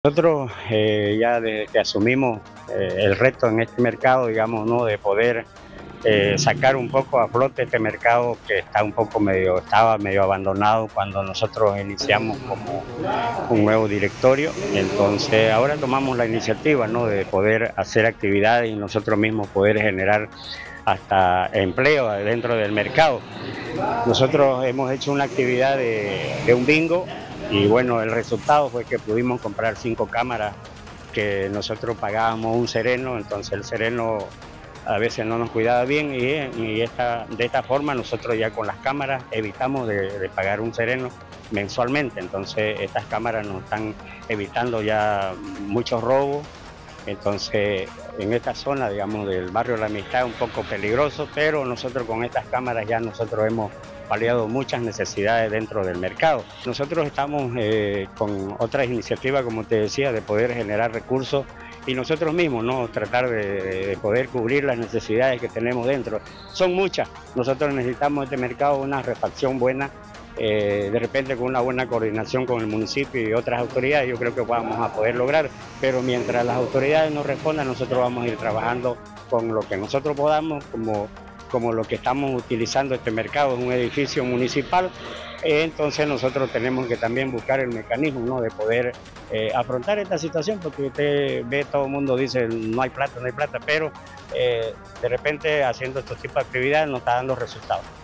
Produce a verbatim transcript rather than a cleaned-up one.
Nosotros eh, ya desde que asumimos eh, el reto en este mercado, digamos, ¿no? De poder eh, sacar un poco a flote este mercado que está un poco medio, estaba medio abandonado cuando nosotros iniciamos como un nuevo directorio. Entonces ahora tomamos la iniciativa, ¿no? De poder hacer actividades y nosotros mismos poder generar hasta empleo dentro del mercado. Nosotros hemos hecho una actividad de, de un bingo y bueno, el resultado fue que pudimos comprar cinco cámaras que nosotros pagábamos un sereno, entonces el sereno a veces no nos cuidaba bien y, y esta, de esta forma nosotros ya con las cámaras evitamos de, de pagar un sereno mensualmente, entonces estas cámaras nos están evitando ya muchos robos. Entonces, en esta zona, digamos, del barrio La Amistad, un poco peligroso, pero nosotros con estas cámaras ya nosotros hemos paliado muchas necesidades dentro del mercado. Nosotros estamos eh, con otras iniciativas, como te decía, de poder generar recursos y nosotros mismos, ¿no? Tratar de, de poder cubrir las necesidades que tenemos dentro. Son muchas. Nosotros necesitamos este mercado una refacción buena. Eh, de repente con una buena coordinación con el municipio y otras autoridades yo creo que vamos a poder lograr, pero mientras las autoridades nos respondan nosotros vamos a ir trabajando con lo que nosotros podamos, como, como lo que estamos utilizando este mercado, es un edificio municipal, eh, entonces nosotros tenemos que también buscar el mecanismo, ¿no? De poder eh, afrontar esta situación, porque usted ve, todo el mundo dice no hay plata, no hay plata, pero eh, de repente haciendo estos tipos de actividades nos está dando resultados.